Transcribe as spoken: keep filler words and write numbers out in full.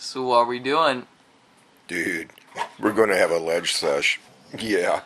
So what are we doing? Dude, we're gonna have a ledge sesh. Yeah.